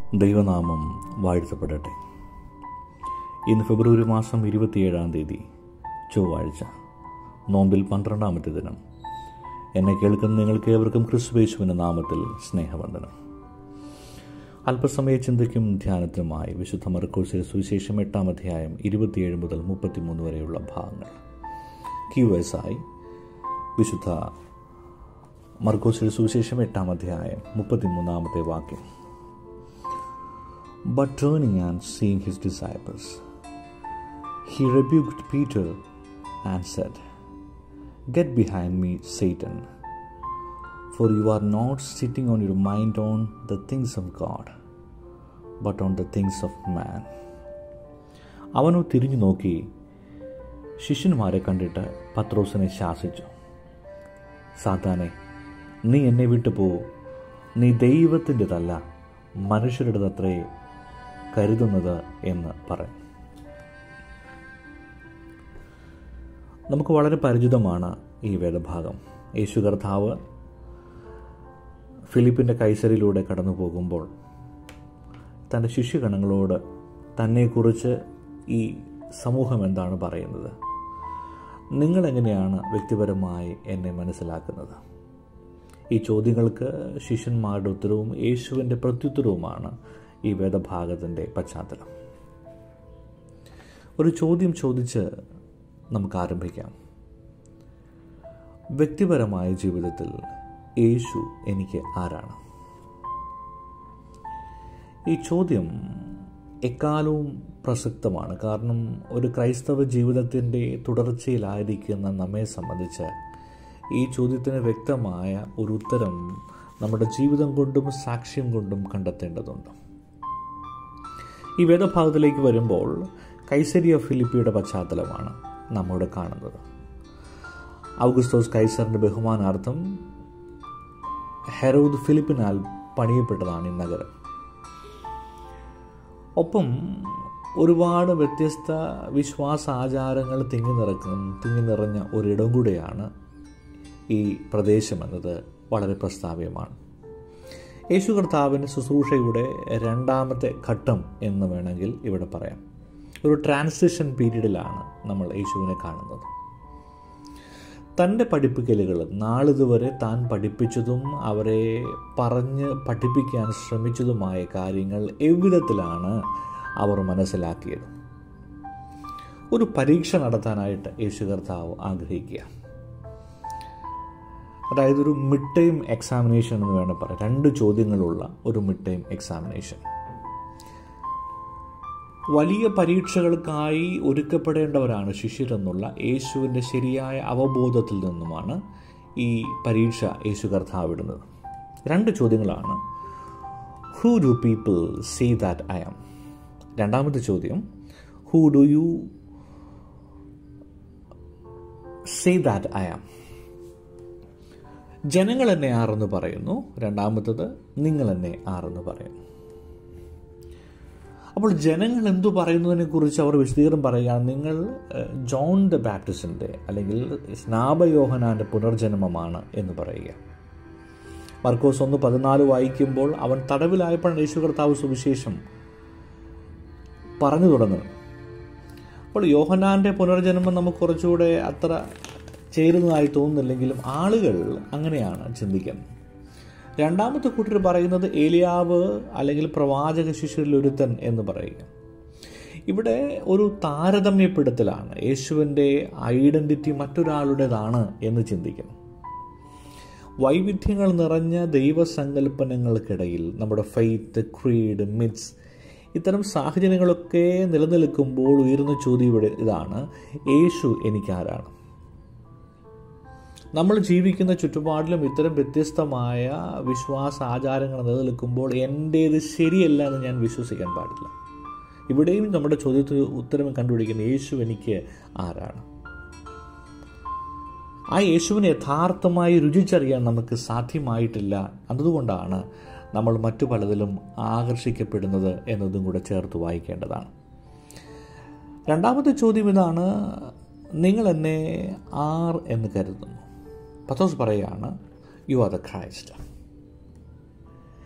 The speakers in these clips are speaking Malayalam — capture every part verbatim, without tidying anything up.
ദൈവനാമം വാഴ്ത്തപ്പെടട്ടെ. ഇന്ന് ഫെബ്രുവരി മാസം ഇരുപത്തിയേഴാം തീയതി ചൊവ്വാഴ്ച, നോമ്പിൽ പന്ത്രണ്ടാമത്തെ ദിനം. എന്നെ കേൾക്കുന്ന നിങ്ങൾക്ക് ഏവർക്കും ക്രിസ്തുയേശുവിൻ്റെ നാമത്തിൽ സ്നേഹവന്ദനം. അല്പസമയ ചിന്തയ്ക്കും ധ്യാനത്തിനുമായി വിശുദ്ധ മർക്കോസിന്റെ സുവിശേഷം എട്ടാം അധ്യായം ഇരുപത്തിയേഴ് മുതൽ മുപ്പത്തിമൂന്ന് വരെയുള്ള ഭാഗങ്ങൾ. ക്യു എസ് ആയി വിശുദ്ധ മർക്കോസിന്റെ സുവിശേഷം എട്ടാം അധ്യായം മുപ്പത്തിമൂന്നാമത്തെ വാക്യം. But turning and seeing his disciples, he rebuked Peter and said, "Get behind me, Satan, for you are not sitting on your mind on the things of God, but on the things of man." അവനു തിരിഞ്ഞു നോക്കി ശിഷ്യന്മാരെ കണ്ടിട്ട് പത്രോസിനെ ശാസിച്ചു, "സാത്താനെ, നീ എന്നെ വിട്ടു പോ, നീ ദൈവത്തിൻ്റെതല്ല, മനുഷ്യരുടേതത്രേ കരുതുന്നത് എന്ന് പറയും." നമുക്ക് വളരെ പരിചിതമാണ് ഈ വേദഭാഗം. യേശു കർത്താവ് ഫിലിപ്പിൻ്റെ കൈസരിലൂടെ കടന്നു പോകുമ്പോൾ തൻ്റെ ശിഷ്യഗണങ്ങളോട് തന്നെക്കുറിച്ച് ഈ സമൂഹം എന്താണ് പറയുന്നത്, നിങ്ങളെങ്ങനെയാണ് വ്യക്തിപരമായി എന്നെ മനസ്സിലാക്കുന്നത്? ഈ ചോദ്യങ്ങൾക്ക് ശിഷ്യന്മാരുടെ ഉത്തരവും യേശുവിൻ്റെ പ്രത്യുത്തരവുമാണ് ഈ വേദഭാഗത്തിൻ്റെ പശ്ചാത്തലം. ഒരു ചോദ്യം ചോദിച്ച് നമുക്ക് ആരംഭിക്കാം. വ്യക്തിപരമായ ജീവിതത്തിൽ യേശു എനിക്ക് ആരാണ്? ഈ ചോദ്യം എക്കാലവും പ്രസക്തമാണ്. കാരണം ഒരു ക്രൈസ്തവ ജീവിതത്തിൻ്റെ തുടർച്ചയിലായിരിക്കുന്ന നമ്മെ സംബന്ധിച്ച് ഈ ചോദ്യത്തിന് വ്യക്തമായ ഒരു ഉത്തരം നമ്മുടെ ജീവിതം കൊണ്ടും സാക്ഷ്യം കൊണ്ടും കണ്ടെത്തേണ്ടതുണ്ട്. ഈ വേദഭാഗത്തിലേക്ക് വരുമ്പോൾ കൈസരിയ ഫിലിപ്പിയുടെ പശ്ചാത്തലമാണ് നമ്മോട് കാണുന്നത്. ഔഗുസ്തോസ് കൈസറിൻ്റെ ബഹുമാനാർത്ഥം ഹെരോദ് ഫിലിപ്പിനാൽ പണിയപ്പെട്ടതാണ് ഈ നഗരം. ഒപ്പം ഒരുപാട് വ്യത്യസ്ത വിശ്വാസ ആചാരങ്ങൾ തിങ്ങി നിറക്കും തിങ്ങി നിറഞ്ഞ ഒരിടം കൂടെയാണ് ഈ പ്രദേശമെന്നത് വളരെ പ്രസ്താവ്യമാണ്. യേശു കർത്താവിൻ്റെ ശുശ്രൂഷയുടെ രണ്ടാമത്തെ ഘട്ടം എന്ന് വേണമെങ്കിൽ ഇവിടെ പറയാം. ഒരു ട്രാൻസിഷൻ പീരീഡിലാണ് നമ്മൾ യേശുവിനെ കാണുന്നത്. തൻ്റെ പഠിപ്പിക്കലുകൾ നാളിതുവരെ താൻ പഠിപ്പിച്ചതും അവരെ പറഞ്ഞ് പഠിപ്പിക്കാൻ ശ്രമിച്ചതുമായ കാര്യങ്ങൾ എவ்விധത്തിലാണ് അവർ മനസ്സിലാക്കിയത്? ഒരു പരീക്ഷ നടത്താനായിട്ട് യേശു കർത്താവ് ആഗ്രഹിക്കുക. അതായത് ഒരു മിഡ് ടൈം എക്സാമിനേഷൻ എന്ന് വേണം പറയാം. രണ്ട് ചോദ്യങ്ങളുള്ള ഒരു മിഡ് ടൈം എക്സാമിനേഷൻ. വലിയ പരീക്ഷകൾക്കായി ഒരുക്കപ്പെടേണ്ടവരാണ് ശിഷ്യരെന്നുള്ള യേശുവിൻ്റെ ശരിയായ അവബോധത്തിൽ നിന്നുമാണ് ഈ പരീക്ഷ യേശു കർത്താവ് ഇടുന്നത്. രണ്ട് ചോദ്യങ്ങളാണ്. Who do people say that I am? രണ്ടാമത്തെ ചോദ്യം, who do you say that I am? ജനങ്ങൾ എന്നെ ആരെന്ന് പറയുന്നു. രണ്ടാമത്തത്, നിങ്ങൾ എന്നെ ആരെന്ന് പറയുന്നു. അപ്പോൾ ജനങ്ങൾ എന്തു പറയുന്നതിനെ കുറിച്ച് അവർ വിശദീകരണം പറയുകയാണ്. നിങ്ങൾ ജോൺ ദ ബാപ്റ്റിസ്റ്റിൻ്റെ അല്ലെങ്കിൽ സ്നാപയോഹനാൻ്റെ പുനർജന്മമാണ് എന്ന് പറയുക. മർക്കോസ് ഒന്ന് പതിനാല് വായിക്കുമ്പോൾ അവൻ തടവിലായപ്പോഴാണ് യേശു കർത്താവ് സുവിശേഷം പറഞ്ഞു തുടങ്ങുന്നത്. അപ്പോൾ യോഹന്നാൻ്റെ പുനർജന്മം നമുക്ക് കുറച്ചുകൂടെ അത്ര ചേരുന്നതായി തോന്നുന്നില്ലെങ്കിലും ആളുകൾ അങ്ങനെയാണ് ചിന്തിക്കുന്നത്. രണ്ടാമത്തെ കൂട്ടർ പറയുന്നത് ഏലിയാവ് അല്ലെങ്കിൽ പ്രവാചക ശിഷ്യരിൽ ഒരുത്തൻ എന്ന് പറയുക. ഇവിടെ ഒരു താരതമ്യപ്പെടുത്തലാണ്. യേശുവിൻ്റെ ഐഡൻറ്റിറ്റി മറ്റൊരാളുടേതാണ് എന്ന് ചിന്തിക്കുന്നു. വൈവിധ്യങ്ങൾ നിറഞ്ഞ ദൈവസങ്കല്പനങ്ങൾക്കിടയിൽ നമ്മുടെ ഫെയ്ത്ത്, ക്രീഡ്, മിത്സ് ഇത്തരം സാഹചര്യങ്ങളൊക്കെ നിലനിൽക്കുമ്പോൾ ഉയർന്ന ചോദ്യം ഇവിടെ ഇതാണ്, യേശു എനിക്കാരാണ്? നമ്മൾ ജീവിക്കുന്ന ചുറ്റുപാടിലും ഇത്തരം വ്യത്യസ്തമായ വിശ്വാസ ആചാരങ്ങൾ നിലനിൽക്കുമ്പോൾ എൻ്റേത് ശരിയല്ല എന്ന് ഞാൻ വിശ്വസിക്കാൻ പാടില്ല. ഇവിടെയും നമ്മുടെ ചോദ്യത്തിന് ഉത്തരം കണ്ടുപിടിക്കുന്ന യേശു എനിക്ക് ആരാണ്? ആ യേശുവിനെ യഥാർത്ഥമായി രുചിച്ചറിയാൻ നമുക്ക് സാധ്യമായിട്ടില്ല. അതുകൊണ്ടാണ് നമ്മൾ മറ്റു പലതിലും ആകർഷിക്കപ്പെടുന്നത് എന്നതും കൂടെ ചേർത്ത് വായിക്കേണ്ടതാണ്. രണ്ടാമത്തെ ചോദ്യം ഇതാണ്, നിങ്ങൾ എന്നെ ആർ എന്ന് കരുതുന്നു? പത്രോസ് പറയുകയാണ്, യു ആർ ദ ക്രൈസ്റ്റ്.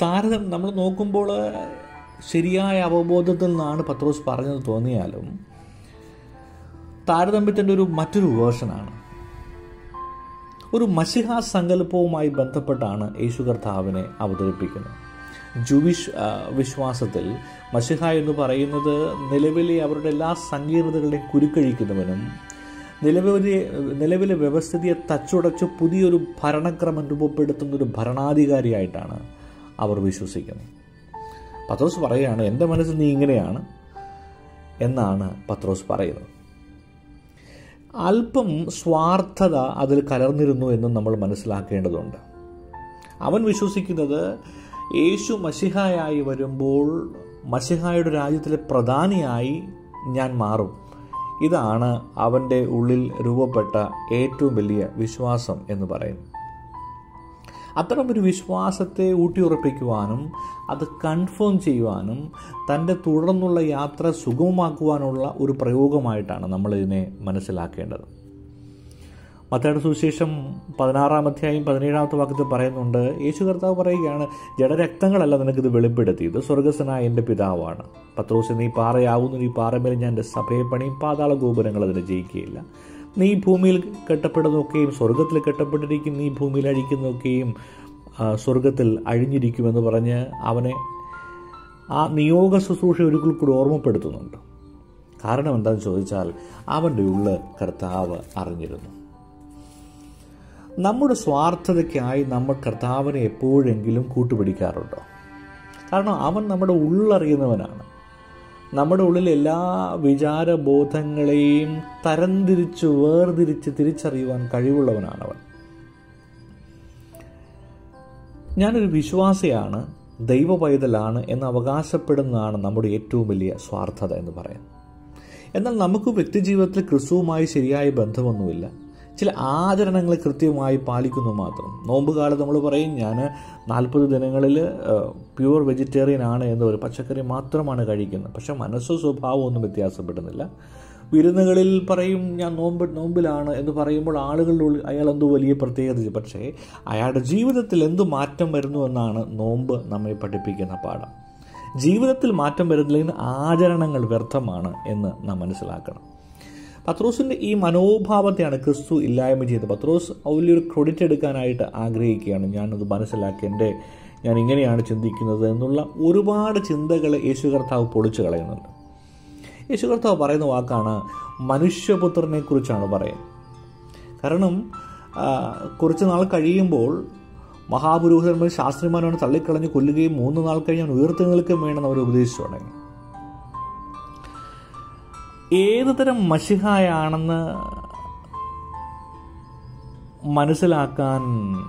താരതമ്യം നമ്മൾ നോക്കുമ്പോൾ ശരിയായ അവബോധത്തിൽ നിന്നാണ് പത്രോസ് പറഞ്ഞത് തോന്നിയാലും താരതമ്യത്തിൻ്റെ ഒരു മറ്റൊരു വേർഷനാണ്. ഒരു മശിഹാ സങ്കല്പവുമായി ബന്ധപ്പെട്ടാണ് യേശു കർത്താവിനെ അവതരിപ്പിക്കുന്നത്. ജൂവിഷ് വിശ്വാസത്തിൽ മശിഹ എന്ന് പറയുന്നത് നിലവിലെ അവരുടെ എല്ലാ സങ്കീർണതകളെയും കുരുക്കഴിക്കുന്നവനും നിലവിലെ നിലവിലെ വ്യവസ്ഥിതിയെ തച്ചുടച്ച് പുതിയൊരു ഭരണക്രമം രൂപപ്പെടുത്തുന്ന ഒരു ഭരണാധികാരിയായിട്ടാണ് അവർ വിശ്വസിക്കുന്നത്. പത്രോസ് പറയുകയാണ്, എൻ്റെ മനസ്സ് നീ ഇങ്ങനെയാണ് എന്നാണ് പത്രോസ് പറയുന്നത്. അല്പം സ്വാർത്ഥത അതിൽ കലർന്നിരുന്നു എന്നും നമ്മൾ മനസ്സിലാക്കേണ്ടതുണ്ട്. അവൻ വിശ്വസിക്കുന്നത് യേശു മശിഹായായി വരുമ്പോൾ മശിഹായുടെ രാജ്യത്തിലെ പ്രധാനിയായി ഞാൻ മാറും. ഇതാണ് അവൻ്റെ ഉള്ളിൽ രൂപപ്പെട്ട ഏറ്റവും വലിയ വിശ്വാസം എന്ന് പറയുന്നു. അത്തരം ഒരു വിശ്വാസത്തെ ഊട്ടിയുറപ്പിക്കുവാനും അത് കൺഫേം ചെയ്യുവാനും തൻ്റെ തുടർന്നുള്ള യാത്ര സുഗമമാക്കുവാനുള്ള ഒരു പ്രയോഗമായിട്ടാണ് നമ്മളിതിനെ മനസ്സിലാക്കേണ്ടത്. മത്തായിയുടെ സുവിശേഷം പതിനാറാം അധ്യായം പതിനേഴാമത്തെ വാക്യത്തിൽ പറയുന്നുണ്ട്, യേശു കർത്താവ് പറയുകയാണ്, ജഡരക്തങ്ങളല്ല നിനക്കിത് വെളിപ്പെടുത്തിയത്, സ്വർഗസ്ഥനായ എൻ്റെ പിതാവാണ്. പത്രോസ്, നീ പാറയാവുന്നു, നീ പാറമേൽ ഞാൻ എൻ്റെ സഭയെ പണിയും, പാതാള ഗോപുരങ്ങൾ അതിനെ ജയിക്കുകയില്ല. നീ ഭൂമിയിൽ കെട്ടപ്പെടുന്നതൊക്കെയും സ്വർഗത്തിൽ കെട്ടപ്പെട്ടിരിക്കും, നീ ഭൂമിയിൽ അഴിക്കുന്നതൊക്കെയും സ്വർഗത്തിൽ അഴിഞ്ഞിരിക്കുമെന്ന് പറഞ്ഞ് അവനെ ആ നിയോഗ ശുശ്രൂഷ ഒരിക്കൽ കൂടി ഓർമ്മപ്പെടുത്തുന്നുണ്ട്. കാരണം എന്താണെന്ന് ചോദിച്ചാൽ അവൻ്റെ ഉള്ളിൽ കർത്താവ് അറിഞ്ഞിരുന്നു. നമ്മുടെ സ്വാർത്ഥതയ്ക്കായി നമ്മൾ കർത്താവിനെ എപ്പോഴെങ്കിലും കൂട്ടുപിടിക്കാറുണ്ടോ? കാരണം അവൻ നമ്മുടെ ഉള്ളറിയുന്നവനാണ്. നമ്മുടെ ഉള്ളിൽ എല്ലാ വിചാരബോധങ്ങളെയും തരംതിരിച്ച് വേർതിരിച്ച് തിരിച്ചറിയുവാൻ കഴിവുള്ളവനാണവൻ. ഞാനൊരു വിശ്വാസിയാണ്, ദൈവ പൈതലാണ് എന്ന് അവകാശപ്പെടുന്നതാണ് നമ്മുടെ ഏറ്റവും വലിയ സ്വാർത്ഥത എന്ന് പറയുന്നത്. എന്നാൽ നമുക്ക് വ്യക്തിജീവിതത്തിൽ ക്രിസ്തുവുമായി ശരിയായ ബന്ധമൊന്നുമില്ല. ചില ആചരണങ്ങൾ കൃത്യമായി പാലിക്കുന്നു മാത്രം. നോമ്പ് കാലത്ത് നമ്മൾ പറയും, ഞാൻ നാൽപ്പത് ദിനങ്ങളിൽ പ്യുവർ വെജിറ്റേറിയൻ ആണ് എന്ന് പറയും, പച്ചക്കറി മാത്രമാണ് കഴിക്കുന്നത്. പക്ഷെ മനസ്സോ സ്വഭാവമോ ഒന്നും വ്യത്യാസപ്പെടുന്നില്ല. വിരുന്നുകളിൽ പറയും, ഞാൻ നോമ്പ് നോമ്പിലാണ് എന്ന് പറയുമ്പോൾ ആളുകളുടെ ഉള്ളിൽ അയാൾ എന്തോ വലിയ പ്രത്യേകത. പക്ഷേ അയാളുടെ ജീവിതത്തിൽ എന്ത് മാറ്റം വരുന്നു എന്നാണ് നോമ്പ് നമ്മെ പഠിപ്പിക്കുന്ന പാഠം. ജീവിതത്തിൽ മാറ്റം വരുന്നില്ലെങ്കിൽ ആചരണങ്ങൾ വ്യർത്ഥമാണ് എന്ന് നാം മനസ്സിലാക്കണം. പത്രോസിൻ്റെ ഈ മനോഭാവത്തെയാണ് ക്രിസ്തു ഇല്ലായ്മ ചെയ്തത്. പത്രോസ് വലിയൊരു ക്രെഡിറ്റ് എടുക്കാനായിട്ട് ആഗ്രഹിക്കുകയാണ്. ഞാനത് മനസ്സിലാക്കി, എൻ്റെ ഞാൻ ഇങ്ങനെയാണ് ചിന്തിക്കുന്നത് എന്നുള്ള ഒരുപാട് ചിന്തകൾ യേശു കർത്താവ് പൊളിച്ചു കളയുന്നുണ്ട്. യേശു കർത്താവ് പറയുന്ന വാക്കാണ് മനുഷ്യപുത്രനെ കുറിച്ചാണ് പറയുന്നത്. കാരണം കുറച്ച് നാൾ കഴിയുമ്പോൾ മഹാപുരോഹിതന്മാർ ശാസ്ത്രിമാരാണ് തള്ളിക്കളഞ്ഞ് കൊല്ലുകയും മൂന്ന് നാൾ കഴിഞ്ഞ് അവൻ ഉയർത്തെഴുന്നേൽക്കുകയും വേണമെന്ന് അവർ ഉപദേശിച്ചു തുടങ്ങി. ഏതു തരം മശിഹായാണെന്ന് മനസ്സിലാക്കാൻ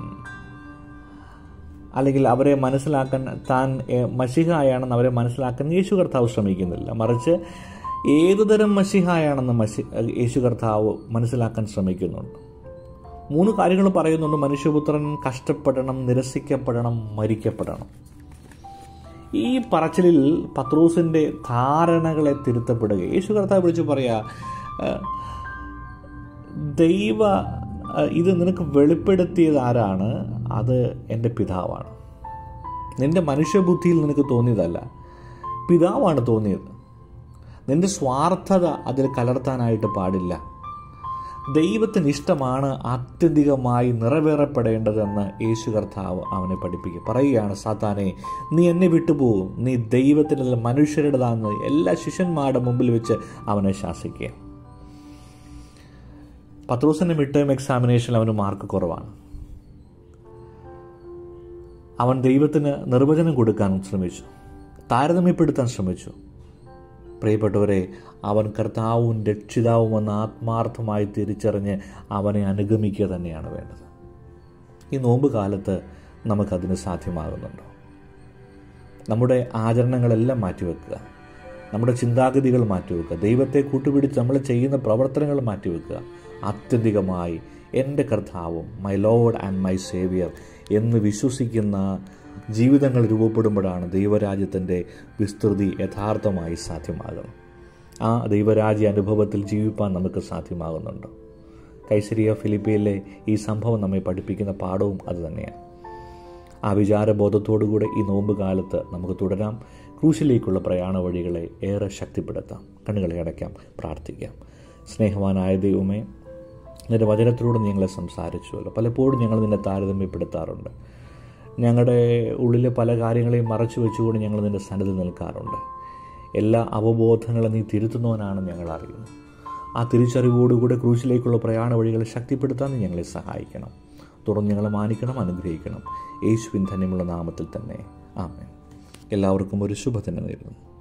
അല്ലെങ്കിൽ അവരെ മനസ്സിലാക്കാൻ താൻ മശിഹായാണെന്ന് അവരെ മനസ്സിലാക്കാൻ യേശു കർത്താവ് ശ്രമിക്കുന്നില്ല. മറിച്ച് ഏതുതരം മശിഹായാണെന്ന് മഷി യേശു കർത്താവ് മനസ്സിലാക്കാൻ ശ്രമിക്കുന്നുണ്ട്. മൂന്ന് കാര്യങ്ങൾ പറയുന്നുണ്ട്. മനുഷ്യപുത്രൻ കഷ്ടപ്പെടണം, നിരസിക്കപ്പെടണം, മരിക്കപ്പെടണം. ഈ പറച്ചിലിൽ പത്രോസിൻ്റെ ധാരണകളെ തിരുത്തപ്പെടുക. യേശു കർത്താവ് വിളിച്ച് പറയാ, ദൈവ ഇത് നിനക്ക് വെളിപ്പെടുത്തിയത് ആരാണ്? അത് എൻ്റെ പിതാവാണ്. നിൻ്റെ മനുഷ്യബുദ്ധിയിൽ നിനക്ക് തോന്നിയതല്ല, പിതാവാണ് തോന്നിയത്. നിൻ്റെ സ്വാർത്ഥത അതിൽ കലർത്താനായിട്ട് പാടില്ല. ദൈവത്തിന് ഇഷ്ടമാണ് ആത്യന്തികമായി നിറവേറപ്പെടേണ്ടതെന്ന് യേശു കർത്താവ് അവനെ പഠിപ്പിക്കുക. പറയുകയാണ്, സാത്താനെ, നീ എന്നെ വിട്ടുപോകും, നീ ദൈവത്തിൻ്റെ മനുഷ്യരുടേതാണെന്ന് എല്ലാ ശിഷ്യന്മാരുടെ മുമ്പിൽ വെച്ച് അവനെ ശാസിക്കുക. പത്രോസിൻ്റെ മിഡ് ടേം എക്സാമിനേഷനിൽ അവന് മാർക്ക് കുറവാണ്. അവൻ ദൈവത്തിന് നിർവചനം കൊടുക്കാൻ ശ്രമിച്ചു, താരതമ്യപ്പെടുത്താൻ ശ്രമിച്ചു. പ്രിയപ്പെട്ടവരെ, അവൻ കർത്താവും രക്ഷിതാവുമെന്ന് ആത്മാർത്ഥമായി തിരിച്ചറിഞ്ഞ് അവനെ അനുഗമിക്കുക തന്നെയാണ് വേണ്ടത്. ഈ നോമ്പ് കാലത്ത് നമുക്കതിന് സാധ്യമാകുന്നുണ്ടോ? നമ്മുടെ ആചരണങ്ങളെല്ലാം മാറ്റിവെക്കുക, നമ്മുടെ ചിന്താഗതികൾ മാറ്റിവെക്കുക, ദൈവത്തെ കൂട്ടുപിടിച്ച് നമ്മൾ ചെയ്യുന്ന പ്രവർത്തനങ്ങൾ മാറ്റിവെക്കുക. ആത്യന്തികമായി എൻ്റെ കർത്താവും my lord and my saviour എന്ന് വിശ്വസിക്കുന്ന ജീവിതങ്ങൾ രൂപപ്പെടുമ്പോഴാണ് ദൈവരാജ്യത്തിൻ്റെ വിസ്തൃതി യഥാർത്ഥമായി സാധ്യമാകുന്നത്. ആ ദൈവരാജ്യ അനുഭവത്തിൽ ജീവിപ്പാൻ നമുക്ക് സാധ്യമാകുന്നുണ്ട്. കൈസരിയ ഫിലിപ്പിയിലെ ഈ സംഭവം നമ്മെ പഠിപ്പിക്കുന്ന പാഠവും അതുതന്നെയാണ്. ആ വിചാരബോധത്തോടുകൂടെ ഈ നോമ്പ് കാലത്ത് നമുക്ക് തുടരാം. ക്രൂശിലേക്കുള്ള പ്രയാണ വഴികളെ ഏറെ ശക്തിപ്പെടുത്താം. കണ്ണുകളെ അടയ്ക്കാം, പ്രാർത്ഥിക്കാം. സ്നേഹവാനായ ദൈവമേ, നിൻ്റെ വചനത്തിലൂടെ ഞങ്ങളെ സംസാരിച്ചുവല്ലോ. പലപ്പോഴും ഞങ്ങൾ നിന്നെ താരതമ്യപ്പെടുത്താറുണ്ട്. ഞങ്ങളുടെ ഉള്ളിലെ പല കാര്യങ്ങളെയും മറച്ചു വെച്ചുകൊണ്ട് ഞങ്ങൾ നിൻ്റെ സന്നിധിയിൽ നിൽക്കാറുണ്ട്. എല്ലാ അവബോധങ്ങളും നീ തിരുത്തുന്നവനാണെന്ന് ഞങ്ങൾ അറിയുന്നു. ആ തിരിച്ചറിവോടുകൂടെ ക്രൂശിലേക്കുള്ള പ്രയാണ വഴികളെ ശക്തിപ്പെടുത്താൻ നീ ഞങ്ങളെ സഹായിക്കണം. തുടർന്ന് ഞങ്ങളെ മാനിക്കണം, അനുഗ്രഹിക്കണം. യേശുവിൻ ധന്യമുള്ള നാമത്തിൽ തന്നെ ആമേൻ. എല്ലാവർക്കും ഒരു ശുഭദിനം നേരുന്നു.